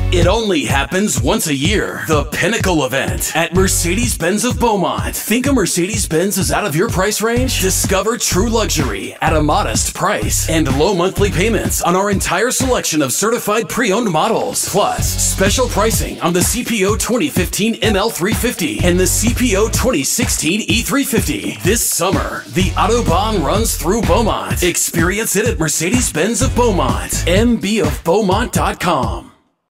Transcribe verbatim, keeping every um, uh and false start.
It only happens once a year. The Pinnacle Event at Mercedes-Benz of Beaumont. Think a Mercedes-Benz is out of your price range? Discover true luxury at a modest price and low monthly payments on our entire selection of certified pre-owned models. Plus, special pricing on the C P O twenty fifteen M L three fifty and the C P O twenty sixteen E three fifty. This summer, the Autobahn runs through Beaumont. Experience it at Mercedes-Benz of Beaumont. M B of Beaumont dot com.